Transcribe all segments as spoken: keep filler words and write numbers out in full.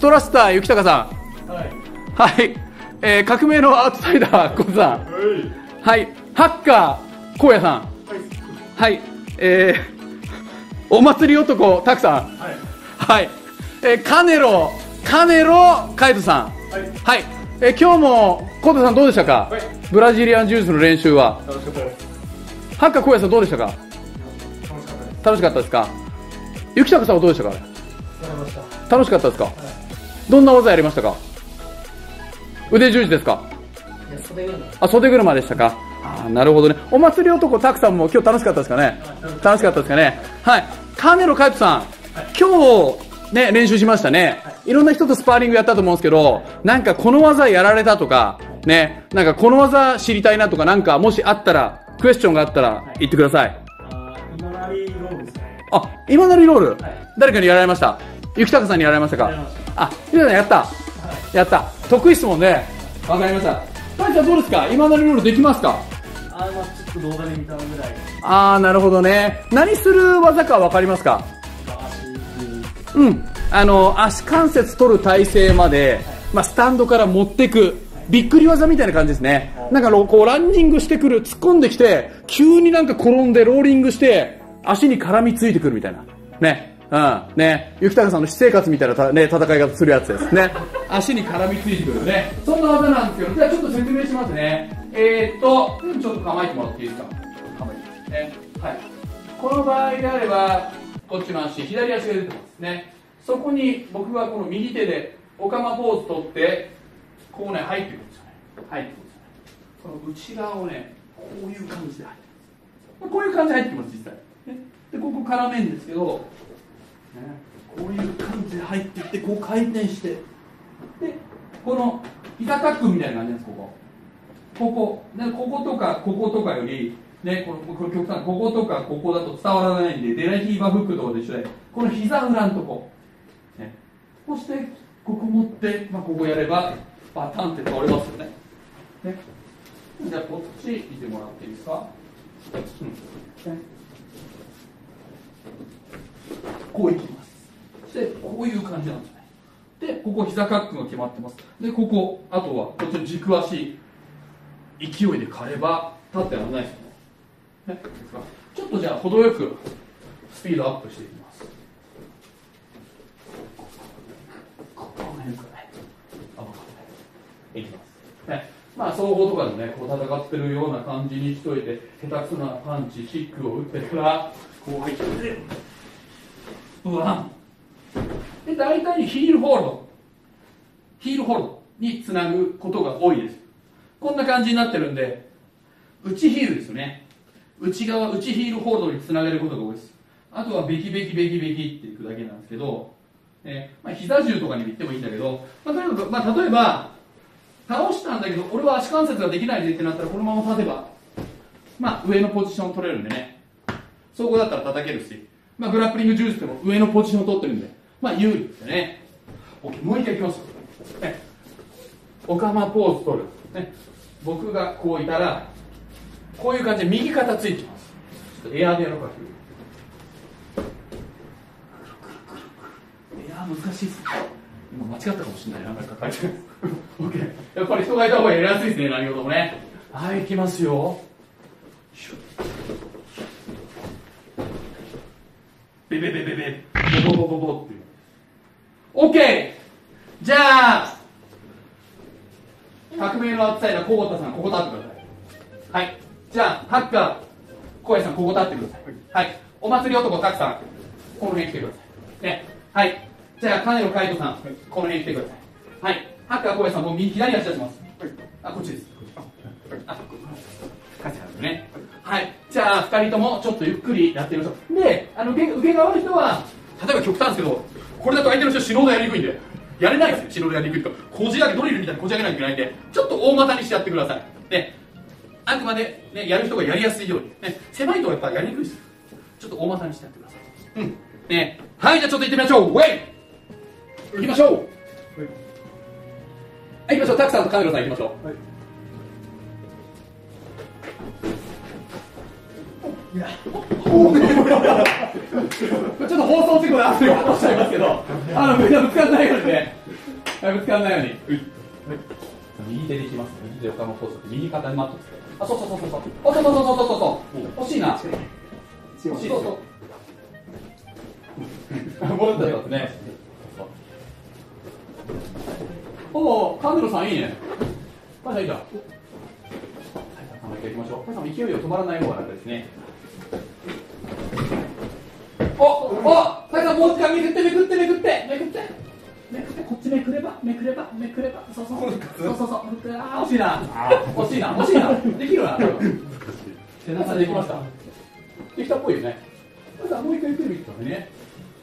トラスター、雪高さん。はい。はい。えー、革命のアウトサイダー、コツさん。はい。はい。ハッカー、荒野さん。はい。はい。えー、お祭り男、タクさん。はい。はい。えー、カネロ、カネロ、カイトさん。はい。はい。えー、今日も、コウタさんどうでしたか。はい。ブラジリアンジュースの練習は。楽しかったです。ハッカー、荒野さんどうでしたか。楽しかったです。楽しかったですか。雪高さんはどうでしたか。楽しかったですか。はい、どんな技やりましたか。腕十字ですか。袖車。あ、袖車でしたか。あ、なるほどね。お祭り男たくさんも今日楽しかったですかね。楽しかったですかね。はい。カネロカイトさん、はい、今日ね練習しましたね。はい、いろんな人とスパーリングやったと思うんですけど、なんかこの技やられたとかね、なんかこの技知りたいなとか、なんかもしあったらクエスチョンがあったら言ってください。はい、あ、今なりロールですね。あ、今なりロール。はい、誰かにやられました。雪高さんにやられましたか。あ、ゆうさんやった、はい、やった。得意質問ね。わかりました。タイさんどうですか。今なりロールできますか。あ、まあ、ちょっと動画で見たぐらい。あー、なるほどね。何する技かわかりますか。足、うん、あの足関節取る体勢まで、はい、まあ、スタンドから持っていく、はい、びっくり技みたいな感じですね。はい、なんかこうランニングしてくる、突っ込んできて急になんか転んでローリングして足に絡みついてくるみたいなね。うん、ね、雪高さんの私生活みたいなた、ね、戦い方するやつですね。足に絡みついてくるね。そんな技なんですけど、じゃあちょっと説明しますね。えー、っと、ちょっと構えてもらっていいですか。構えてますね。はい。この場合であれば、こっちの足、左足が出てますね。そこに僕はこの右手でオカマポーズ取って、こうね、入ってくるんですよね。入ってくるんですよね。この内側をね、こういう感じで入ってます。こういう感じで入ってきます、実際。ね、で、ここ絡めるんですけど、ね、こういう感じで入ってきて、こう回転して、で、この膝タックみたいな感じです、ここ。ここ、でこことか、こことかより、ね、このこの極端、こことか、ここだと伝わらないんで、デラヒーバーフックとかで一緒で、この膝裏のとこ。ね、そして、ここ持って、まあ、ここやれば、バタンって倒れますよね。ね、じゃあ、こっち見てもらっていいですか。うん、ね、こういきます。で、こういう感じなんですね。で、ここ膝カックが決まってます。で、ここ、あとはこっちの軸足、勢いで刈れば立ってらんないですよね。ね、ちょっとじゃあ程よくスピードアップしていきます。ここら辺からね、あ、ここいきます。ね、まあ総合とかでね、こう戦ってるような感じにしといて、下手くそなパンチ、キックを打ってからこう入って。うわんで、大体にヒールホールド、ヒールホールドにつなぐことが多いです。こんな感じになってるんで、内ヒールですよね。内側、内ヒールホールドにつなげることが多いです。あとはベキベキベキベキっていくだけなんですけど、ね、まあ、膝銃とかにも言ってもいいんだけど、まあ、とにかく、まあ、例えば、倒したんだけど、俺は足関節ができないでってなったら、このまま立てば、まあ、上のポジション取れるんでね、そこだったら叩けるし、まあ、グラップリングジュースでも上のポジションを取ってるんで、まあ、有利ですよね。OK、もう一回いきますよ。ね、オカマポーズ取る。ね、僕がこういたら、こういう感じで右肩ついてます。ちょっとエアーでやろうか。エアー難しいっすね。今間違ったかもしれない。なんか書いてる。OK。やっぱり人がいた方がやりやすいですね、何事もね。はい、いきますよ。ベベベベベボボボボボっていう。OK。じゃあ革命のアウトサイダー、小田さん、ここ立ってください。はい。じゃあ、ハッカー、小谷さん、ここ立ってください。はい。お祭り男、たくさん、この辺来てください。ね。はい。じゃあ、金野海斗さん、この辺来てください。はい。ハッカー、小谷さん、もう右、左足出します。あ、こっちです。あ、こっちですね。はい。じゃあ、二人とも、ちょっとゆっくりやってみましょう。で、あの、受け、受け側の人は、例えば極端ですけど、これだと相手の人、死のうがやりにくいんで、やれないですよ、死のうがやりにくいとか、こじ上げ、ドリルみたいにこじ上げないといけないんで、ちょっと大股にしてやってください。で、あくまで、ね、やる人がやりやすいように。ね、狭いとやっぱやりにくいです。ちょっと大股にしてやってください。うん。ね、はい、じゃあちょっと行ってみましょう。ウェイ行きましょう。はい、行きましょう。タクさんとカネロさん行きましょう。はい。 ちょっと放送事故で汗が落ちちゃいますけど、あの、ぶつかんないようにね。ぶつかんないように。右手でいきます。右手岡本投手。右肩にマットつけて。あ、そうそうそうそうそう。おそうそうそうそうそうそう。惜しいな。惜しいですよ。戻ったよね。おお、カンデロさんいいね。カンデロいいだ。はい、行きましょう。カンデロ勢いを止まらない方が楽ですね。おお、タイさんもう一回めくってめくってめくってめくってめくってこっちめくればめくればめくればそうそうそうそうそうあー惜しいな惜しいな惜しいなできるな。瀬名さんできました。できたっぽいよね。タイさんもう一回ゆっくり見てくださいね。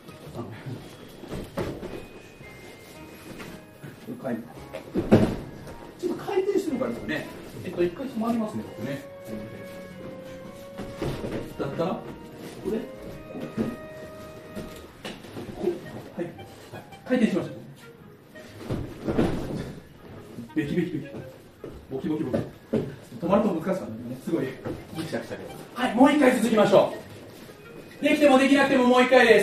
ちょっと回転してるからですよね。えっと一回止まりますねここね。だったらこれはい、回転しました。ベキベキベキ。ボキボキボキ。止まると難しかったね。すごいギクシャクしたけど。はい、もう一回続きましょう。できてもできなくてももう一回です。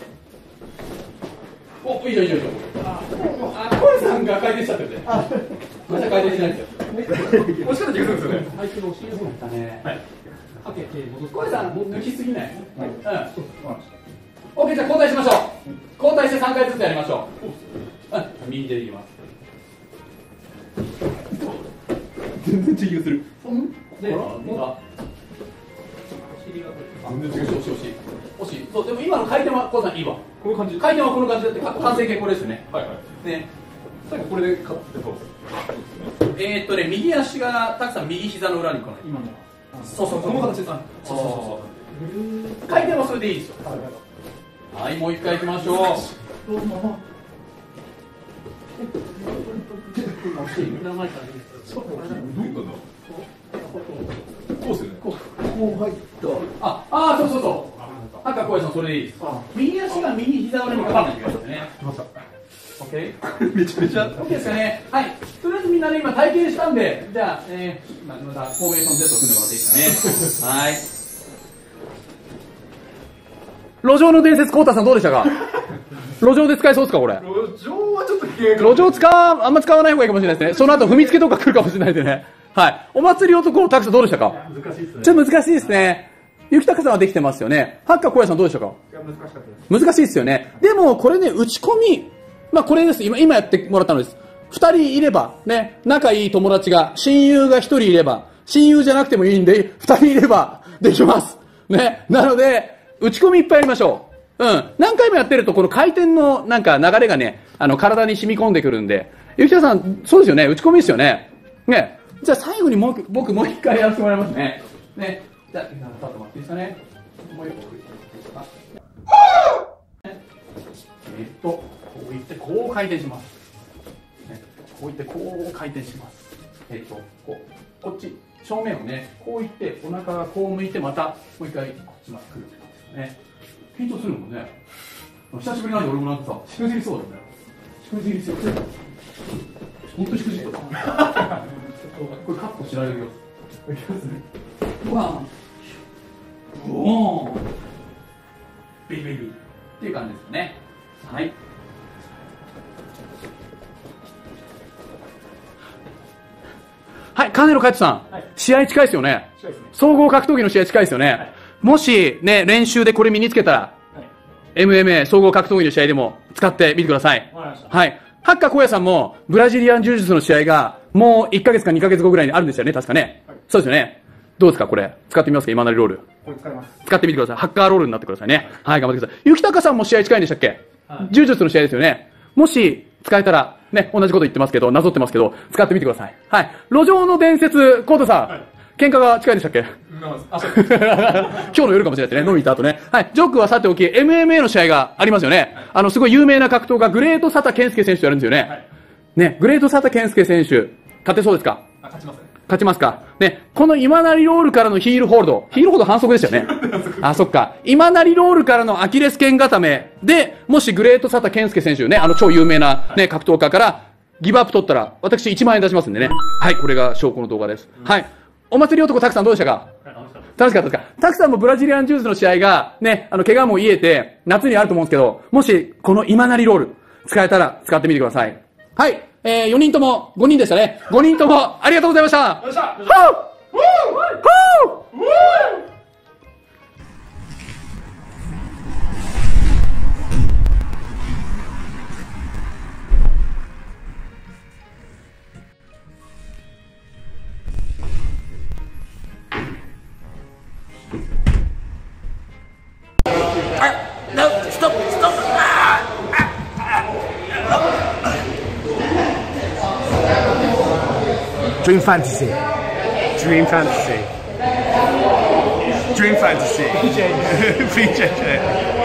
お、いいじゃんいいじゃんいいじゃん。あ、小江さんが回転しちゃってるね。まだ回転しないですよ。押し方違うんですよね。相手の押し入れそうだったね。はい。小江さん抜きすぎない。はい。うん。オッケー、じゃあ交代しましょう。交代してさんかいずつやりましょう。うん、右手でいきます。全然違うする。で、全然違う。惜しい惜しい惜しい。惜しい。そう、でも今の回転は小江さんいいわ。この感じ。回転はこの感じだって完成形これですね。はいはい。ね。最後これで勝ってそうです。えーっとね、右足がたくさん右膝の裏に来ない。今の。そうそう、この形です。そうそうそう。回転はそれでいいですよ。はい、もう一回行きましょう。どうも。こうする。こう入った。あ、あ、そうそうそう。赤小江さんそれでいいです。右足が右膝裏にかかんないといけないですね。オッケー。めちゃめちゃ。オッケーですかね。はい。とりあえずみんなね今体験したんで、じゃあえー、またフォーメーション Z 組んでもらっていいですかね。はい。路上の伝説、コウタさんどうでしたか？路上で使えそうですかこれ？ 路上はちょっと危険。 路上使わ、あんま使わない方がいいかもしれないですね。その後踏みつけとか来るかもしれないですね。はい。お祭り男のタクさんどうでしたか？ 難しいですね。 ちょっと難しいですね。ゆきたかさんはできてますよね。ハッカー小屋さんどうでしたか？ いや難しかったです。 難しいですよね。でもこれね、打ち込み、まあこれです。今、今やってもらったのです。二人いれば、ね、仲いい友達が、親友が一人いれば、親友じゃなくてもいいんで、二人いればできます。ね。なので、打ち込みいっぱいやりましょう。うん。何回もやってると、この回転のなんか流れがね、あの、体に染み込んでくるんで。ゆきたかさん、そうですよね。打ち込みですよね。ね。じゃあ最後にもう、僕もう一回やらせてもらいますね。ね。じゃあ、ちょっと待っていいですかね。もう一個。えっと、こういって、こう回転します。ね、こういって、こう回転します。えっと、こう、こっち、正面をね、こういって、お腹がこう向いて、また、もう一回、こっちまで来るって感じですね。緊張するもんね。久しぶりなんで俺もなんかさ、しくじりそうだよね。しくじりそう。ほんとしくじった。これカットしられるよ。いきますね。ワン。おー。ビリビリっていう感じですね。はい。はい、カネロカイトさん、はい、試合近いですよね。近いですね。総合格闘技の試合近いですよね。はい、もしね、練習でこれ身につけたら、はい、エムエムエー 総合格闘技の試合でも使ってみてください。わかりました。はい。ハッカー小屋さんも、ブラジリアン柔術の試合が、もういっかげつかにかげつごぐらいにあるんですよね、確かね。はい、そうですよね。どうですか、これ。使ってみますか、今なりロール。 これ使います。 使ってみてください。ハッカーロールになってくださいね。はい、頑張ってください。ゆきたかさんも試合近いんでしたっけ？はい、柔術の試合ですよね。もし、使えたら、ね、同じこと言ってますけど、なぞってますけど、使ってみてください。はい。路上の伝説、コートさん。はい、喧嘩が近いんでしたっけ？今日の夜かもしれないですね。飲みに行った後ね。はい。ジョークはさておき、エムエムエー の試合がありますよね。はい、あの、すごい有名な格闘家、グレート・サタ・ケンスケ選手とやるんですよね。はい、ね、グレート・サタ・ケンスケ選手、勝てそうですか？ あ、勝ちますね。 勝ちますかね。この今成ロールからのヒールホールド。ヒールホールド反則でしたよね。あ、そっか。今成ロールからのアキレス腱固めで、もしグレート・サタ・ケンスケ選手ね、あの超有名なね、格闘家からギブアップ取ったら、私いちまんえん出しますんでね。はい、これが証拠の動画です。はい。お祭り男たくさんどうでしたか？はい、楽しかったです。 楽しかったですか？たくさんもブラジリアンジュースの試合が、ね、あの、怪我も癒えて、夏にあると思うんですけど、もし、この今なりロール、使えたら使ってみてください。はい。えー、よにんとも、ごにんでしたね。ごにんとも、ありがとうございました。 よっしゃはぁ Dream Fantasy. Dream Fantasy. Dream Fantasy. B J J. B J J.